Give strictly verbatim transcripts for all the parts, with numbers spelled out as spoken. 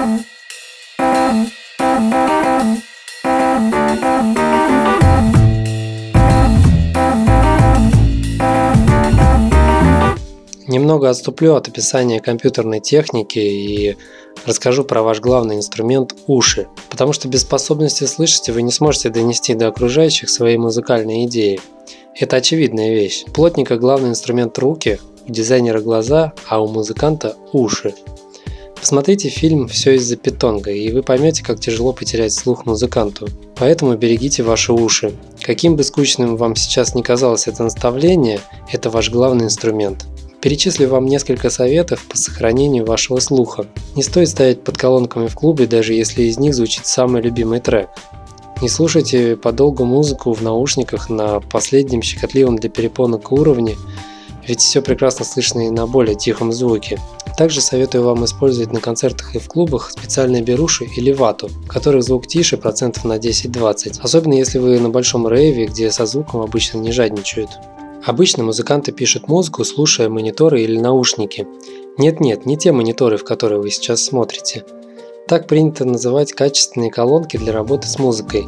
Немного отступлю от описания компьютерной техники и расскажу про ваш главный инструмент – уши. Потому что без способности слышать вы не сможете донести до окружающих свои музыкальные идеи. Это очевидная вещь. У плотника главный инструмент – руки, у дизайнера – глаза, а у музыканта – уши. Посмотрите фильм «Все из-за питонга», и вы поймете, как тяжело потерять слух музыканту. Поэтому берегите ваши уши. Каким бы скучным вам сейчас ни казалось это наставление, это ваш главный инструмент. Перечислю вам несколько советов по сохранению вашего слуха. Не стоит ставить под колонками в клубе, даже если из них звучит самый любимый трек. Не слушайте подолгу музыку в наушниках на последнем щекотливом для перепонок уровне, ведь все прекрасно слышно и на более тихом звуке. Также советую вам использовать на концертах и в клубах специальные беруши или вату, в которых звук тише процентов на десять-двадцать, особенно если вы на большом рейве, где со звуком обычно не жадничают. Обычно музыканты пишут музыку, слушая мониторы или наушники. Нет-нет, не те мониторы, в которые вы сейчас смотрите. Так принято называть качественные колонки для работы с музыкой.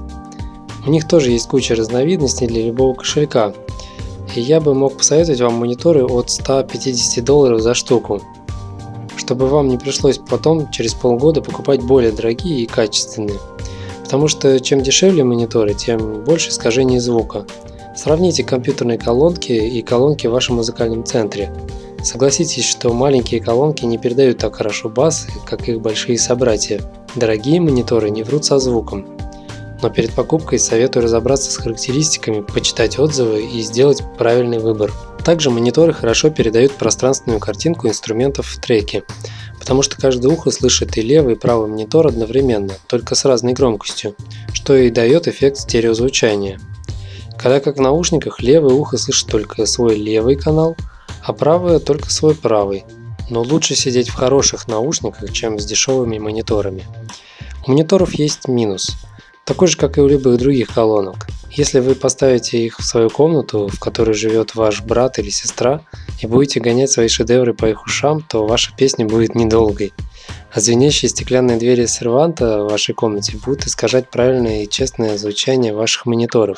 У них тоже есть куча разновидностей для любого кошелька. И я бы мог посоветовать вам мониторы от ста пятидесяти долларов за штуку, чтобы вам не пришлось потом через полгода покупать более дорогие и качественные. Потому что чем дешевле мониторы, тем больше искажений звука. Сравните компьютерные колонки и колонки в вашем музыкальном центре. Согласитесь, что маленькие колонки не передают так хорошо бас, как их большие собратья. Дорогие мониторы не врут со звуком. Но перед покупкой советую разобраться с характеристиками, почитать отзывы и сделать правильный выбор. Также мониторы хорошо передают пространственную картинку инструментов в треке, потому что каждое ухо слышит и левый, и правый монитор одновременно, только с разной громкостью, что и дает эффект стереозвучания. Когда как в наушниках левое ухо слышит только свой левый канал, а правое только свой правый. Но лучше сидеть в хороших наушниках, чем с дешевыми мониторами. У мониторов есть минус, такой же, как и у любых других колонок. Если вы поставите их в свою комнату, в которой живет ваш брат или сестра, и будете гонять свои шедевры по их ушам, то ваша песня будет недолгой. А звенящие стеклянные двери серванта в вашей комнате будут искажать правильное и честное звучание ваших мониторов.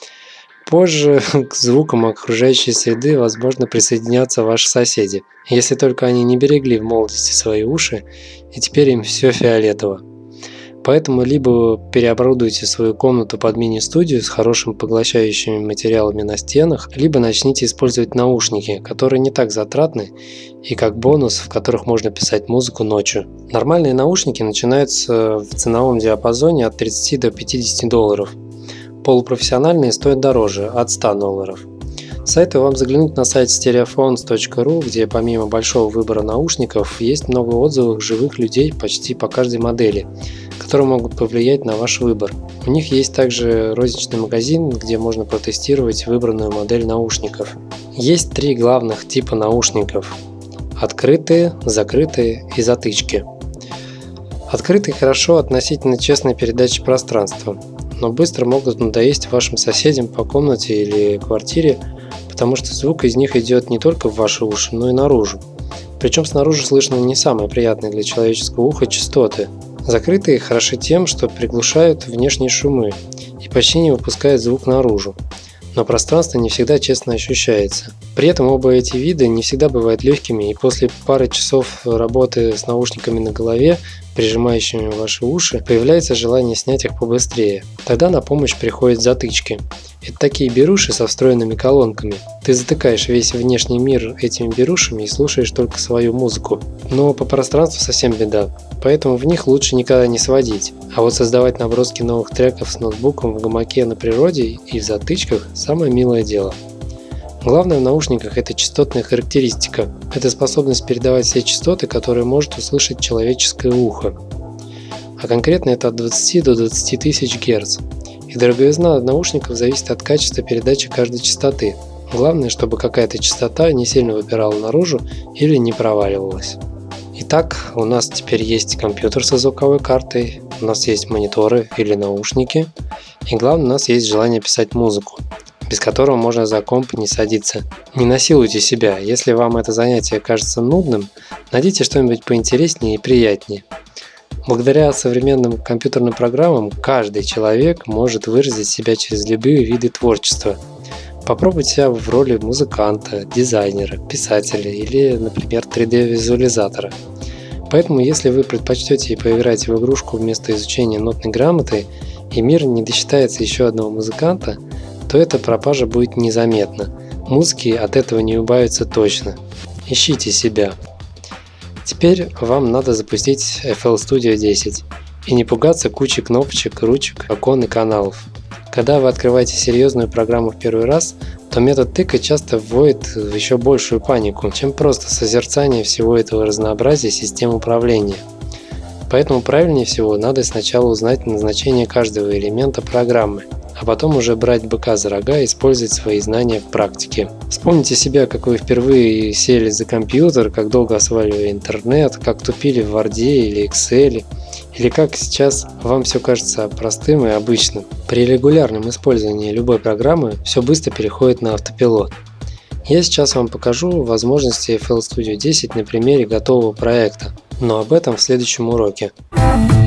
Позже к звукам окружающей среды, возможно, присоединятся ваши соседи, если только они не берегли в молодости свои уши, и теперь им все фиолетово. Поэтому либо переоборудуйте свою комнату под мини-студию с хорошими поглощающими материалами на стенах, либо начните использовать наушники, которые не так затратны, и как бонус, в которых можно писать музыку ночью. Нормальные наушники начинаются в ценовом диапазоне от тридцати до пятидесяти долларов. Полупрофессиональные стоят дороже, от ста долларов. Советую вам заглянуть на сайт стереофонс точка ру, где помимо большого выбора наушников есть много отзывов живых людей почти по каждой модели, которые могут повлиять на ваш выбор. У них есть также розничный магазин, где можно протестировать выбранную модель наушников. Есть три главных типа наушников: открытые, закрытые и затычки. Открытые хорошо относительно честной передачи пространства, но быстро могут надоесть вашим соседям по комнате или квартире, потому что звук из них идет не только в ваши уши, но и наружу. Причем снаружи слышно не самые приятные для человеческого уха частоты. Закрытые хороши тем, что приглушают внешние шумы и почти не выпускают звук наружу, но пространство не всегда честно ощущается. При этом оба эти вида не всегда бывают легкими, и после пары часов работы с наушниками на голове, прижимающими ваши уши, появляется желание снять их побыстрее. Тогда на помощь приходят затычки. Это такие беруши со встроенными колонками. Ты затыкаешь весь внешний мир этими берушами и слушаешь только свою музыку. Но по пространству совсем беда, поэтому в них лучше никогда не сводить. А вот создавать наброски новых треков с ноутбуком в гамаке на природе и в затычках – самое милое дело. Главное в наушниках – это частотная характеристика. Это способность передавать все частоты, которые может услышать человеческое ухо. А конкретно это от двадцати до двадцати тысяч герц. И дороговизна наушников зависит от качества передачи каждой частоты. Главное, чтобы какая-то частота не сильно выпирала наружу или не проваливалась. Итак, у нас теперь есть компьютер со звуковой картой, у нас есть мониторы или наушники, и главное, у нас есть желание писать музыку, без которого можно за комп не садиться. Не насилуйте себя, если вам это занятие кажется нудным, найдите что-нибудь поинтереснее и приятнее. Благодаря современным компьютерным программам каждый человек может выразить себя через любые виды творчества. Попробуйте себя в роли музыканта, дизайнера, писателя или, например, три дэ-визуализатора. Поэтому, если вы предпочтете поиграть в игрушку вместо изучения нотной грамоты, и мир не досчитается еще одного музыканта, то эта пропажа будет незаметна. Музыки от этого не убавится точно. Ищите себя. Теперь вам надо запустить эф эл Studio десять и не пугаться кучи кнопочек, ручек, окон и каналов. Когда вы открываете серьезную программу в первый раз, то метод тыка часто вводит в еще большую панику, чем просто созерцание всего этого разнообразия систем управления. Поэтому правильнее всего надо сначала узнать назначение каждого элемента программы, а потом уже брать быка за рога и использовать свои знания в практике. Вспомните себя, как вы впервые сели за компьютер, как долго осваивали интернет, как тупили в Word или Excel, или как сейчас вам все кажется простым и обычным. При регулярном использовании любой программы все быстро переходит на автопилот. Я сейчас вам покажу возможности эф эл Studio десять на примере готового проекта, но об этом в следующем уроке.